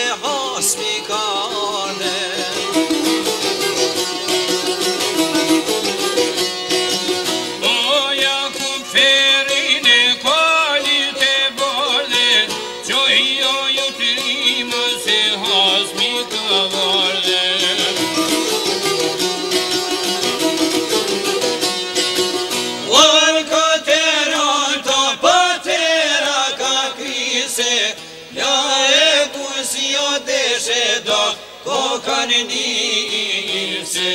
hasmikane. Kokaninice.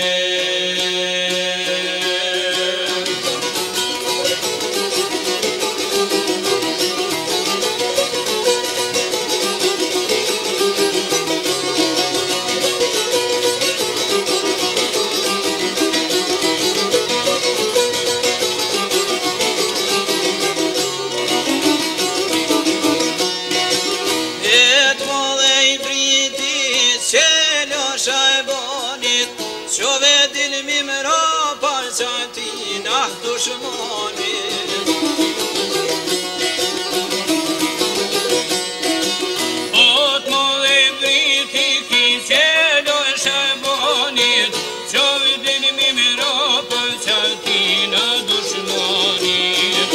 Që vedin mi më rapa që ti në dushmonit. Ot më dhe vriti ki qelo shërbonit, që vedin mi më rapa që ti në dushmonit.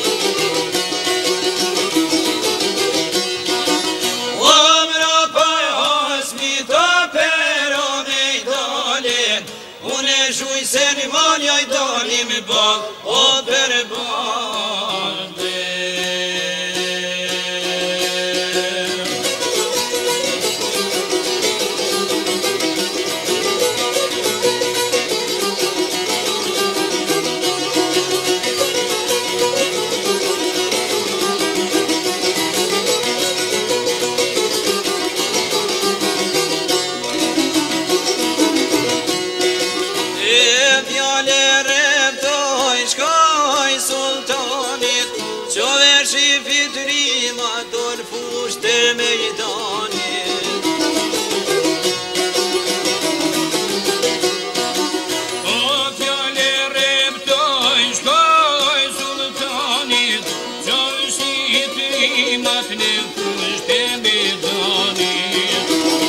O më rapa hasmi të pero me i dalin, unë shuj se një manja i dalim bak o për bande. Që vershi fitrima dorë fushte me i danit. O fjale reptoj shkoj sultanit, që vershi fitrima të fushte me i danit.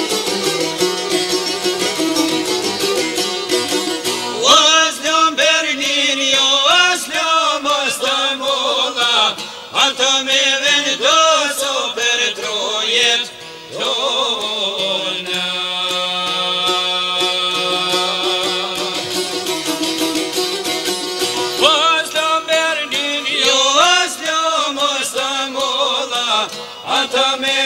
O aslam Berlin, jo aslam Istanbula, ata me vendoso për trojet tona. Aslam Berlin, jo aslam Istanbula, ata me